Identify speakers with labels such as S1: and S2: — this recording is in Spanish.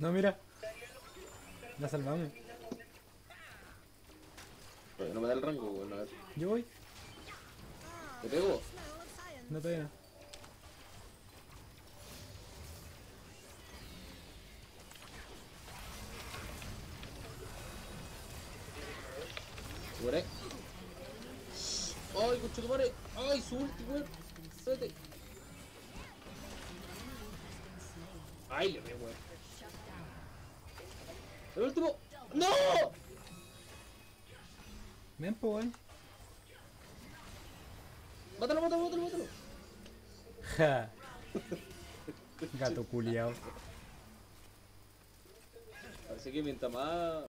S1: No, mira. La salvamos.
S2: Pero no me da el rango, weón. A ver.
S1: Yo voy.
S2: ¿Te pego?
S1: No te veo.
S2: Muere. ¡Ay, conchetumare! ¡Ay, su ulti, weón! ¡Espérate! ¡Ay, le veo, weón! ¡El último! ¡No!
S1: Ven, po, weón.
S2: ¡Mátalo, mátalo, mátalo, mátalo!
S1: Ja. Gato culiao.
S2: Parece que mientras más